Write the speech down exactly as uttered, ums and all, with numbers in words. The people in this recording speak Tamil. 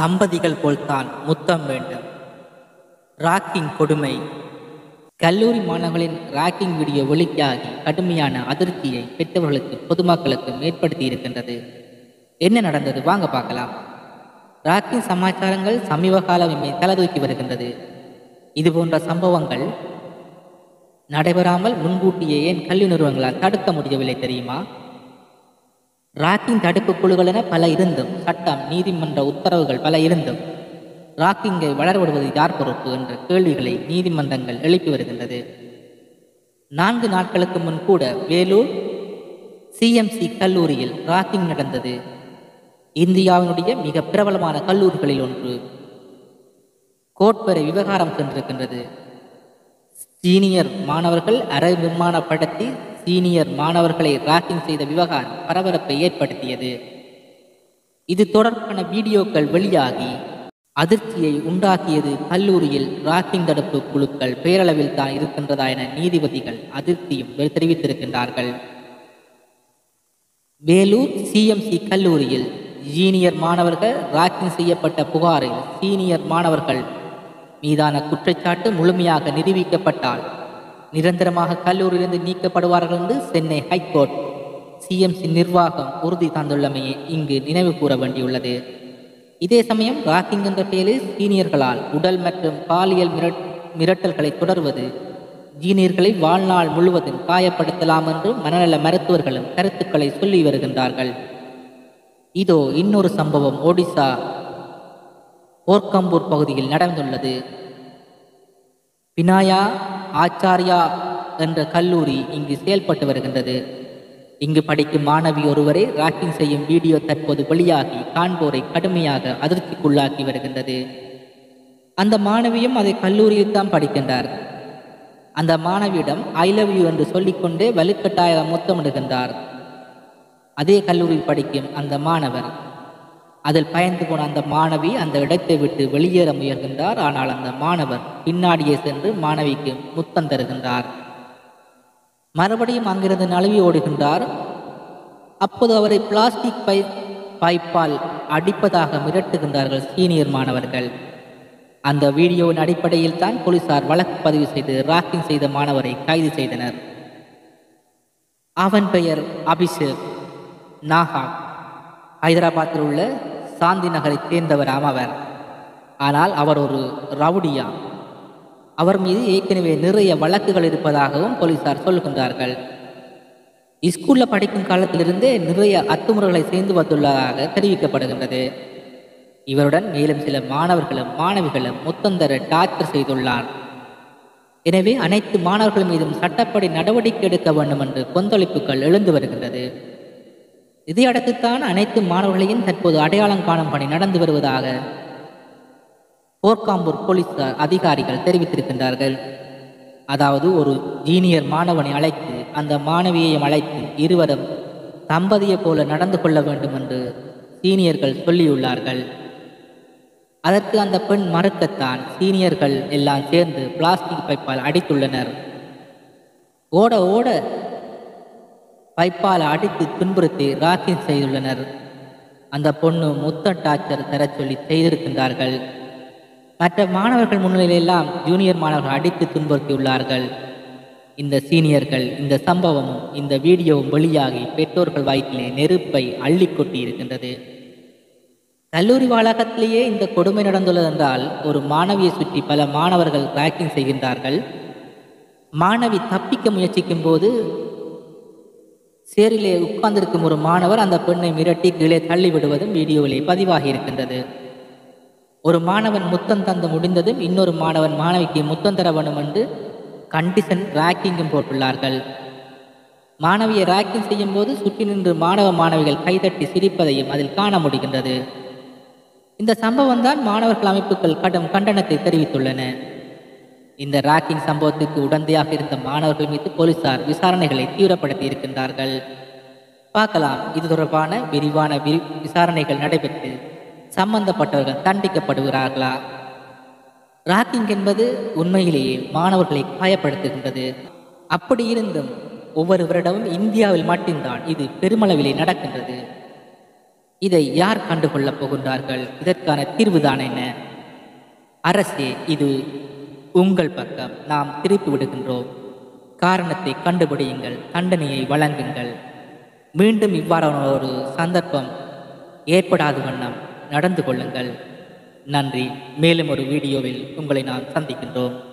தம்பதிகள் போல்தான் முத்தம் வேண்டும். ராக்கிங் கொடுமை. கல்லூரி மாணவர்களின் ராக்கிங் வீடியோ வெளியாகி கடுமையான அதிர்ச்சியை பெற்றவர்களுக்கு பொதுமக்களுக்கு ஏற்படுத்தி இருக்கின்றது. என்ன நடந்தது வாங்க பார்க்கலாம். ராக்கிங் சமாச்சாரங்கள் சமீப காலமே தலதூக்கி வருகின்றது. இதுபோன்ற சம்பவங்கள் நடைபெறாமல் முன்கூட்டியே ஏன் கல்வி நிறுவனங்களால் தடுக்க முடியவில்லை தெரியுமா? ராக்கிங் தடுப்பு குழுக்கள் என பல இருந்தும், சட்டம் நீதிமன்ற உத்தரவுகள் பல இருந்தும் ராக்கிங்கை வளரவிடுவது யார் பொறுப்பு என்ற கேள்விகளை நீதிமன்றங்கள் எழுப்பி வருகின்றது. நான்கு நாட்களுக்கு முன் கூட வேலூர் சிஎம்சி கல்லூரியில் ராக்கிங் நடந்தது. இந்தியாவினுடைய மிக பிரபலமான கல்லூரிகளில் ஒன்று. கோர்ட் வரை விவகாரம் சென்றிருக்கின்றது. சீனியர் மாணவர்கள் அரை விமானப்படுத்தி சீனியர் மாணவர்களை ராக்கிங் செய்த விவகாரம் பரபரப்பை ஏற்படுத்தியது. இது தொடர்பான வீடியோக்கள் வெளியாகி அதிர்ச்சியை உண்டாக்கியது. கல்லூரியில் ராக்கிங் தடுப்பு குழுக்கள் பேரளவில் தான் இருக்கின்றதா என நீதிபதிகள் அதிர்ச்சியும் தெரிவித்திருக்கின்றார்கள். வேலூர் சிஎம்சி கல்லூரியில் ஜீனியர் மாணவர்கள் ராக்கிங் செய்யப்பட்ட புகாரில் சீனியர் மாணவர்கள் மீதான குற்றச்சாட்டு முழுமையாக நிரூபிக்கப்பட்டால் நிரந்தரமாக கல்லூரியிலிருந்து நீக்கப்படுவார்கள் என்று சென்னை ஹைகோர்ட் சிஎம்சி நிர்வாகம் உறுதி தந்துள்ளமையை இங்கு நினைவு கூற வேண்டியுள்ளது. இதே சமயம் ராக்கிங் என்ற பெயரில் சீனியர்களால் உடல் மற்றும் பாலியல் மிரட் மிரட்டல்களை தொடர்வது ஜீனியர்களை வாழ்நாள் முழுவதும் காயப்படுத்தலாம் என்று மனநல மருத்துவர்களும் கருத்துக்களை சொல்லி வருகின்றார்கள். இதோ இன்னொரு சம்பவம் ஒடிசா போர்க்கம்பூர் பகுதியில் நடந்துள்ளது. பினாயா ஆச்சாரியா என்ற கல்லூரி இங்கு செயல்பட்டு வருகின்றது. இங்கு படிக்கும் மாணவி ஒருவரை ராக்கிங் செய்யும் வீடியோ தற்போது வெளியாகி காண்போரை கடுமையாக அதிர்ச்சிக்குள்ளாக்கி வருகின்றது. அந்த மாணவியும் அதை கல்லூரியில் தான் படிக்கின்றார். அந்த மாணவியிடம் ஐ லவ் யூ என்று சொல்லிக்கொண்டே வலுக்கட்டாய முத்தமிடுகின்றார். அதே கல்லூரியில் படிக்கும் அந்த மாணவர் அதில் பயந்து போன அந்த மாணவி அந்த இடத்தை விட்டு வெளியேற முயல்கின்றார். ஆனால் அந்த மாணவர் பின்னாடியே சென்று மாணவிக்கு முத்தம் தருகின்றார். மறுபடியும் அங்கிருந்து நழுவி ஓடுகின்றார். அப்போது அவரை பிளாஸ்டிக் பை பைப்பால் அடிப்பதாக மிரட்டுகின்றார்கள் சீனியர் மாணவர்கள். அந்த வீடியோவின் அடிப்படையில் தான் போலீசார் வழக்கு பதிவு செய்து ராக்கிங் செய்த மாணவரை கைது செய்தனர். அவன் பெயர் அபிஷேக் நாகா. ஹைதராபாத்தில் உள்ள சாந்தி நகரை சேர்ந்தவராம் அவர். ஆனால் அவர் ஒரு ரவுடியா. அவர் மீது ஏற்கனவே நிறைய வழக்குகள் இருப்பதாகவும் போலீசார் சொல்கின்றார்கள். ஸ்கூலில் படிக்கும் காலத்திலிருந்தே நிறைய அத்துமுறைகளை செய்து வந்துள்ளதாக தெரிவிக்கப்படுகின்றது. இவருடன் மேலும் சில மாணவர்களும் மாணவிகளும் முத்தந்தர டார்ச்சர் செய்துள்ளார். எனவே அனைத்து மாணவர்கள் மீதும் சட்டப்படி நடவடிக்கை எடுக்க வேண்டும் என்று கொந்தளிப்புகள் எழுந்து வருகின்றது. இதையடுத்துத்தான் அனைத்து மாணவர்களையும் தற்போது அடையாளம் காணும் பணி நடந்து வருவதாக போர்க்காம்பூர் போலீஸ் அதிகாரிகள் தெரிவித்திருக்கின்றார்கள். அதாவது ஒரு ஜீனியர் மாணவனை அழைத்து அந்த மாணவியையும் அழைத்து இருவரும் தம்பதியை போல நடந்து கொள்ள வேண்டும் என்று சீனியர்கள் சொல்லியுள்ளார்கள். அதற்கு அந்த பெண் மறுக்கத்தான் சீனியர்கள் எல்லாம் சேர்ந்து பிளாஸ்டிக் பைப்பால் அடித்துள்ளனர். ஓட ஓட பைப்பால் அடித்து துன்புறுத்தி ராக்கிங் செய்துள்ளனர். அந்த பொண்ணு முத்த டார்ச்சர் தர சொல்லி செய்திருக்கின்றார்கள். மற்ற மாணவர்கள் முன்னிலையெல்லாம் ஜூனியர் மாணவர்கள் அடித்து துன்புறுத்தியுள்ளார்கள். இந்த சீனியர்கள் இந்த சம்பவமும் இந்த வீடியோவும் வெளியாகி பெற்றோர்கள் வயிற்றிலே நெருப்பை அள்ளி கொட்டி இருக்கின்றது. கல்லூரி வளாகத்திலேயே இந்த கொடுமை நடந்துள்ளது என்றால் ஒரு மாணவியை சுற்றி பல மாணவர்கள் ராக்கிங் செய்கின்றார்கள். மாணவி தப்பிக்க முயற்சிக்கும் போது சேரிலே உட்கார்ந்திருக்கும் ஒரு மாணவர் அந்த பெண்ணை மிரட்டி கீழே தள்ளிவிடுவதும் வீடியோவிலே பதிவாகி இருக்கின்றது. ஒரு மாணவன் முத்தம் தந்து முடிந்ததும் இன்னொரு மாணவன் மாணவிக்கு முத்தம் தர வேண்டும் என்று கண்டிஷன் ராக்கிங்கும் போட்டுள்ளார்கள். மாணவியை ராக்கிங் செய்யும் போது சுற்றி நின்று மாணவ மாணவிகள் கைதட்டி சிரிப்பதையும் அதில் காண முடிகின்றது. இந்த சம்பவம் தான் மாணவர்கள் அமைப்புகள் கடும் கண்டனத்தை தெரிவித்துள்ளன. இந்த ராக்கிங் சம்பவத்துக்கு உடந்தையாக இருந்த மாணவர்கள் மீது போலீசார் விசாரணைகளை தீவிரப்படுத்தி இருக்கின்றார்கள். பார்க்கலாம் இது தொடர்பான விரிவான விரி விசாரணைகள் நடைபெற்று சம்பந்தப்பட்டவர்கள் தண்டிக்கப்படுகிறார்களா? ராக்கிங் என்பது உண்மையிலேயே மாணவர்களை காயப்படுத்துகின்றது. அப்படி இருந்தும் ஒவ்வொரு வருடமும் இந்தியாவில் மட்டும்தான் இது பெருமளவிலே நடக்கின்றது. இதை யார் கண்டுகொள்ளப் போகின்றார்கள்? இதற்கான தீர்வுதான் என்ன? அரசே, இது உங்கள் பக்கம். நாம் திருப்பி விடுகின்றோம். காரணத்தை கண்டுபிடியுங்கள், தண்டனையை வழங்குங்கள். மீண்டும் இவ்வாறான ஒரு சந்தர்ப்பம் ஏற்படாத வண்ணம் நடந்து கொள்ளுங்கள். நன்றி. மேலும் ஒரு வீடியோவில் உங்களை நான் சந்திக்கின்றோம்.